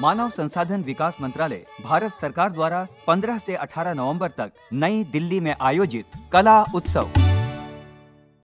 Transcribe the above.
मानव संसाधन विकास मंत्रालय, भारत सरकार द्वारा 15 से 18 नवंबर तक नई दिल्ली में आयोजित कला उत्सव।